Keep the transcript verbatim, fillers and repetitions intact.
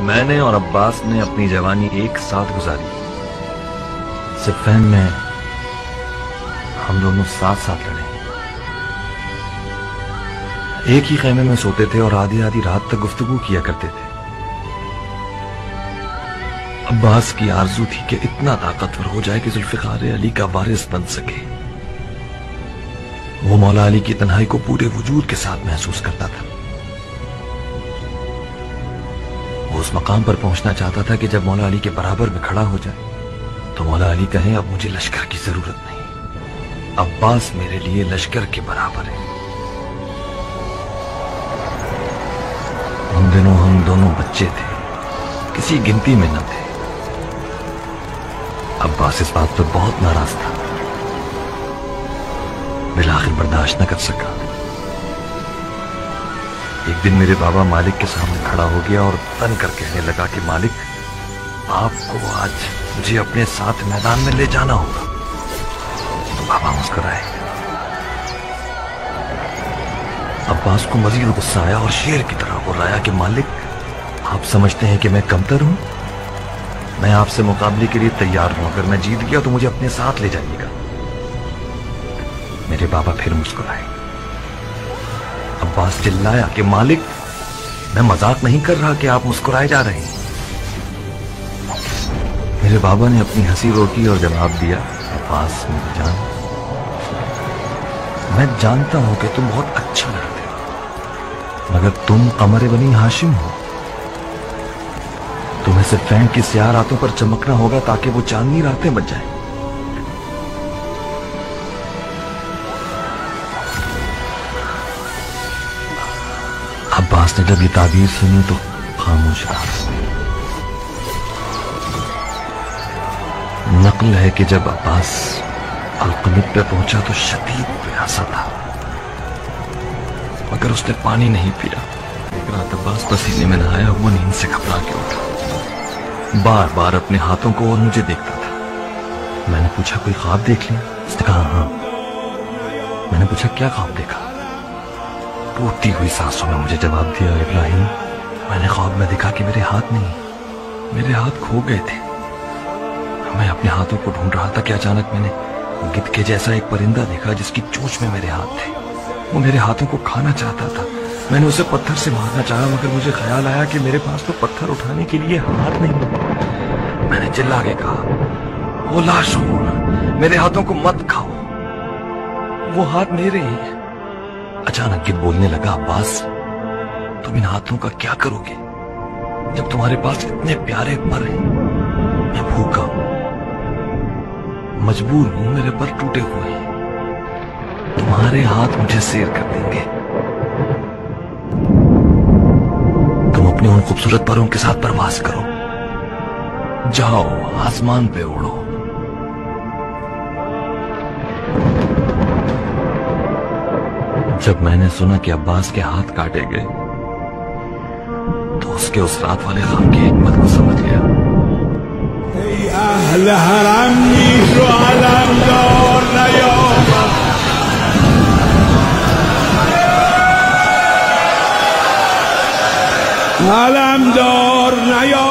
मैंने और अब्बास ने अपनी जवानी एक साथ गुजारी। सिफैन में हम दोनों साथ साथ लड़े, एक ही खेमे में सोते थे और आधी आधी रात तक गुफ्तगू किया करते थे। अब्बास की आरजू थी कि इतना ताकतवर हो जाए कि जुल्फिकार अली का वारिस बन सके। वो मौला अली की तन्हाई को पूरे वजूद के साथ महसूस करता था। वो उस मकाम पर पहुंचना चाहता था कि जब मौला अली के बराबर में खड़ा हो जाए तो मौला अली कहें, अब मुझे लश्कर की जरूरत नहीं, अब्बास मेरे लिए लश्कर के बराबर है। उन दिनों हम दोनों बच्चे थे, किसी गिनती में न थे। अब्बास इस बात पर बहुत नाराज था, दिल आखिर बर्दाश्त न कर सका। एक दिन मेरे बाबा मालिक के सामने खड़ा हो गया और तन कर कहने लगा कि मालिक, आपको आज मुझे अपने साथ मैदान में ले जाना होगा। तो बाबा मुस्कुराए। अब्बास को मजीद गुस्सा आया और शेर की तरह बुर्राया कि मालिक, आप समझते हैं कि मैं कमतर हूं? मैं आपसे मुकाबले के लिए तैयार हूं, अगर मैं जीत गया तो मुझे अपने साथ ले जाइएगा। मेरे बाबा फिर मुस्कुराए। अब्बास चिल्लाया कि मालिक, मैं मजाक नहीं कर रहा कि आप मुस्कुराए जा रहे हैं। मेरे बाबा ने अपनी हंसी रोकी और जवाब दिया, अब्बास मेरी जान, मैं जानता हूं कि तुम बहुत अच्छा लड़ते हो, मगर तुम कमर बनी हाशिम हो। तुम्हें सिफैन की स्याह रातों पर चमकना होगा ताकि वो चांदनी रातें बच जाएं। अब्बास ने जब ये ताबीर सुनी तो खामोश रहा। नकल है कि जब अब्बास अलकमित पे पहुंचा तो शदीद प्यासा था, मगर उसने पानी नहीं पिया। एक रात अब्बास पसीने में नहाया हुआ नींद से घबरा के उठा, बार बार अपने हाथों को और मुझे देखता था। मैंने पूछा, कोई ख्वाब देख लिया? उसने कहा हाँ। मैंने पूछा, क्या ख्वाब देखा? टूटती हुई सांसों में मुझे जवाब दिया, इब्राहिम, मैंने ख्वाब में देखा कि मेरे हाथ नहीं, मेरे हाथ खो गए थे। मैं अपने हाथों को ढूंढ रहा था कि अचानक मैंने गिद्ध के जैसा एक परिंदा देखा जिसकी चोंच में मेरे हाथ थे। वो मेरे हाथों को खाना चाहता था। मैंने उसे पत्थर से मारना चाहा, मगर मुझे ख्याल आया कि मेरे पास तो पत्थर उठाने के लिए हाथ नहीं। मैंने चिल्ला के कहा, वो लाशूर, मेरे हाथों को मत खाओ, वो हाथ मेरे हैं। अचानक गिद्ध बोलने लगा, अब्बास, तुम इन हाथों का क्या करोगे जब तुम्हारे पास इतने प्यारे पर हैं? मैं भूखा हूं, मजबूर हूं, मेरे पर टूटे हुए हैं। तुम्हारे हाथ मुझे सैर कर देंगे। तुम अपने उन खूबसूरत परों के साथ परवाज करो, जाओ आसमान पे उड़ो। जब मैंने सुना कि अब्बास के हाथ काटे गए तो उसके उस रात वाले गम की हिकमत को समझ गया। अहल हरामी जो अलमदौर नयो अलमदौर नयो